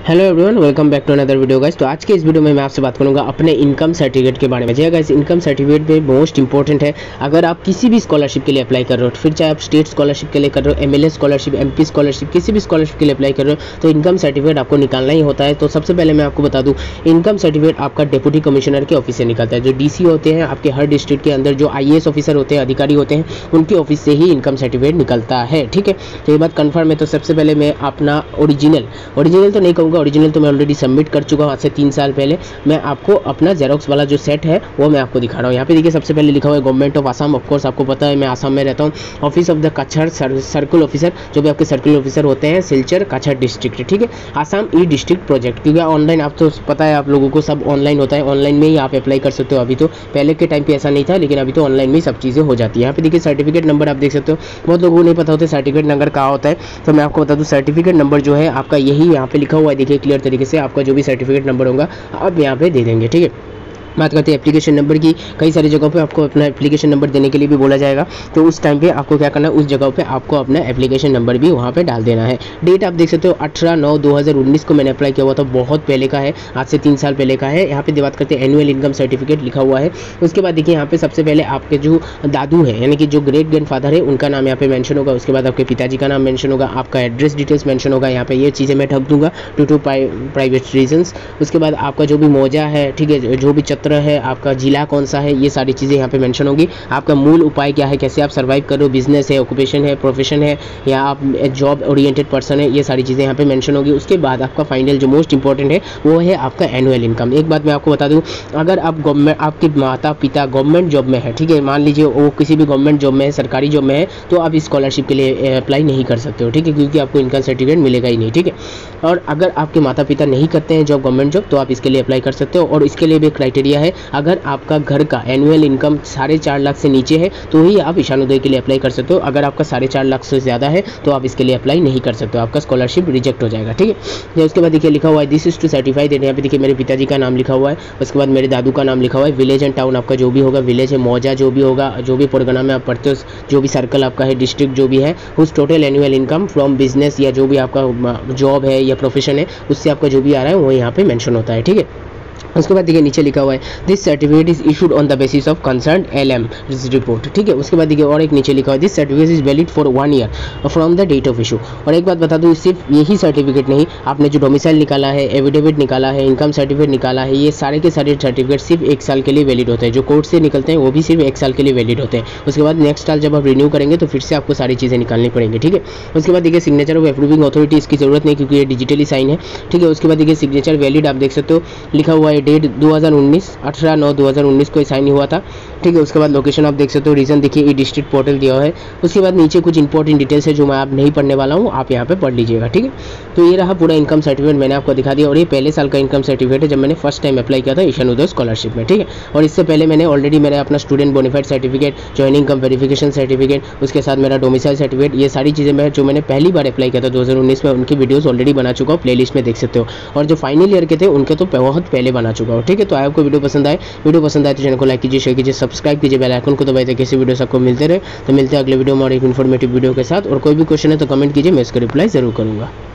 Hello everyone, welcome back to another video guys. तो आज के इस वीडियो में मैं आपसे बात करूंगा अपने इनकम सर्टिफिकेट के बारे में। जी गाइस, इनकम सर्टिफिकेट में मोस्ट इंपॉर्टेंट है। अगर आप किसी भी स्कॉलरशिप के लिए अप्लाई कर रहे हो, फिर चाहे आप स्टेट स्कॉलरशिप के लिए कर रहे हो, एमएलए स्कॉलरशिप, एमपी स्कॉलरशिप, किसी भी स्कॉलरशिप के लिए अप्लाई कर रहे हो तो इनकम सर्टिफिकेट आपको निकालना ही होता है। तो सबसे पहले मैं आपको बता दूँ, इनकम सर्टिफिकेट आपका डिप्टी कमिश्नर के ऑफिस से निकलता है। जो डीसी होते हैं आपके हर डिस्ट्रिक्ट के अंदर, जो आईएएस ऑफिसर होते हैं, अधिकारी होते हैं, उनके ऑफिस से ही इनकम सर्टिफिकेट निकलता है। ठीक है, तो ये बात कन्फर्म है। तो सबसे पहले मैं अपना ओरिजिनल तो नहीं कहूँगा, ओरिजिनल तो मैं ऑलरेडी सबमिट कर चुका हूँ आज से 3 साल पहले। मैं आपको अपना जेरोक्स वाला जो सेट है वो मैं आपको दिखा रहा हूँ। यहाँ पे देखिए, सबसे पहले लिखा हुआ है गवर्नमेंट ऑफ आसाम। ऑफकोर्स आपको पता है मैं आसाम में रहता हूँ। Office of the Cachar circle officer, जो भी आपके सर्कल ऑफिसर होते हैं सिलचर कचहर डिस्ट्रिक्ट। ठीक है, आसाम ई डिस्ट्रिक्ट प्रोजेक्ट। क्योंकि ऑनलाइन आप तो पता है आप लोगों को, सब ऑनलाइन होता है, ऑनलाइन में ही आप अप्लाई कर सकते हो। अभी तो पहले के टाइम पे ऐसा नहीं था, लेकिन अभी तो ऑनलाइन में ही सब चीज़ें हो जाती है। यहाँ पे देखिए सर्टिफिकेट नंबर आप देख सकते हो। बहुत लोगों को नहीं पता होता सर्टिफिकेट नंबर कहाँ होता है, तो मैं आपको बता दूँ सर्टिफिकेट नंबर जो है आपका यही यहाँ पे लिखा हुआ है। देखिए क्लियर तरीके से आपका जो भी सर्टिफिकेट नंबर होगा आप यहाँ पे दे देंगे। ठीक है, बात करते हैं एप्लीकेशन नंबर की। कई सारी जगहों पे आपको अपना एप्लीकेशन नंबर देने के लिए भी बोला जाएगा, तो उस टाइम पे आपको क्या करना है, उस जगह पे आपको अपना एप्लीकेशन नंबर भी वहाँ पे डाल देना है। डेट आप देख सकते हो 18/9/2019 को मैंने अप्लाई किया हुआ था, बहुत पहले का है, आज से 3 साल पहले का है। यहाँ पे बात करते हैं एनुअल इनकम सर्टिफिकेट लिखा हुआ है। उसके बाद देखिए यहाँ पे सबसे पहले आपके जो दादू है, यानी कि जो ग्रेट ग्रैंडफादर है, उनका नाम यहाँ पे मेंशन होगा। उसके बाद आपके पिताजी का नाम मेंशन होगा, आपका एड्रेस डिटेल्स मेंशन होगा। यहाँ पे ये चीज़ें मैं ढक दूंगा टू प्राइवेट रीजन्स। उसके बाद आपका जो भी मौजा है, ठीक है, जो भी चत्र है, आपका जिला कौन सा है, ये सारी चीज़ें यहाँ पे मेंशन होगी। आपका मूल उपाय क्या है, कैसे आप सर्वाइव कर रहे हो, बिजनेस है, ऑक्यूपेशन है, प्रोफेशन है, या आप जॉब ओरिएंटेड पर्सन है, ये सारी चीज़ें यहाँ पे मेंशन होगी। उसके बाद आपका फाइनल जो मोस्ट इंपॉर्टेंट है वो है आपका एनुअल इनकम। एक बात मैं आपको बता दूँ, अगर आप गवर्नमेंट, आपके माता पिता गवर्नमेंट जॉब में है, ठीक है, मान लीजिए वो किसी भी गवर्नमेंट जॉब में है, सरकारी जॉब में है, तो आप स्कॉलरशिप के लिए अप्लाई नहीं कर सकते हो। ठीक है, क्योंकि आपको इनकम सर्टिफिकेट मिलेगा ही नहीं। ठीक है, और अगर आपके माता पिता नहीं करते हैं जॉब, गवर्नमेंट जॉब, तो आप इसके लिए अप्लाई कर सकते हो। और इसके लिए भी क्राइटेरिया है, अगर आपका घर का एनुअल इनकम 4.5 लाख से नीचे है तो ही आप ईशानोदय के लिए अप्लाई कर सकते हो। अगर आपका 4.5 लाख से ज़्यादा है तो आप इसके लिए अप्लाई नहीं कर सकते हो, आपका स्कॉलरशिप रिजेक्ट हो जाएगा। ठीक है, उसके बाद देखिए लिखा हुआ है this is to certify that. यहाँ पे देखिए मेरे पिताजी का नाम लिखा हुआ है, उसके बाद मेरे दादू का नाम लिखा हुआ है, विलेज एंड टाउन आपका जो भी होगा, विलेज है, मौजा जो भी होगा, जो भी परगना में आप पढ़ते हो, जो भी सर्कल आपका है, डिस्ट्रिक्ट जो भी है, उस total annual income from business या जो भी आपका जॉब है या प्रोफेशन है, उससे आपका जो भी आ रहा है वो यहाँ पे मेंशन होता है। ठीक है, उसके बाद देखिए नीचे लिखा हुआ है this certificate is issued on the basis of concern LM report. ठीक है, उसके बाद देखिए और एक नीचे लिखा हुआ है this certificate is valid for 1 year from the date of issue. और एक बात बता दूं, सिर्फ यही सर्टिफिकेट नहीं, आपने जो डोमिसाइल निकाला है, एविडेविट निकाला है, इनकम सर्टिफिकेट निकाला है, ये सारे के सारे सर्टिफिकेट सिर्फ 1 साल के लिए वैलिड होते हैं। जो कोर्ट से निकलते हैं वो भी सिर्फ 1 साल के लिए वैलिड होते हैं। उसके बाद नेक्स्ट साल जब आप रिन्यू करेंगे तो फिर से आपको सारी चीज़ें निकालनी पड़ेंगी। ठीक है, उसके बाद देखिए सिग्नेचर ऑफ अप्रूविंग अथॉरिटी, इसकी जरूरत नहीं क्योंकि ये डिजिटली साइन है। ठीक है, उसके बाद देखिए सिग्नेचर वैलिड आप देख सकते हो, लिखा हुआ है डेट 18/9/2019 को साइन हुआ था। ठीक है, उसके बाद लोकेशन आप देख सकते हो, रीजन देखिए ई डिस्ट्रिक्ट पोर्टल दिया है। उसके बाद नीचे कुछ इंपॉर्टेंट डिटेल्स है जो मैं आप नहीं पढ़ने वाला हूँ, आप यहाँ पे पढ़ लीजिएगा। ठीक है, तो ये रहा पूरा इनकम सर्टिफिकेट, मैंने आपको दिखा दिया। और ये पहले साल का इनकम सर्टिफिकेट है जब मैंने फर्स्ट टाइम अप्लाई किया था ईशानोदय स्कॉलरशिप में। ठीक है, और इससे पहले मैंने ऑलरेडी मेरा अपना student bonafide certificate, joining income verification certificate, उसके साथ मेरा डोमिसाइल सर्टिफिकेट, ये सारी चीज़ें मैं जो मैंने पहली बार अप्लाई किया था 2019 में, उनकी वीडियोज़ ऑलरेडी बना चुका हूँ, प्लेलिस्ट में देख सकते हो। और जो फाइनल ईयर के थे उनके तो बहुत पहले बना चुका हूँ। ठीक है, तो आपको वीडियो पसंद आए तो चैनल को लाइक कीजिए, शेयर कीजिए, सब्सक्राइब कीजिए, बेल आइकन को दबाइए ताकि ऐसे वीडियोस आपको मिलते रहे। तो मिलते हैं अगले वीडियो में और एक इन्फॉर्मेटिव वीडियो के साथ। और कोई भी क्वेश्चन है तो कमेंट कीजिए, मैं इसका रिप्लाई जरूर करूँगा।